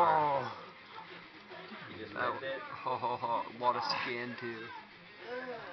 Oh, You just that, left it. a lot of skin too.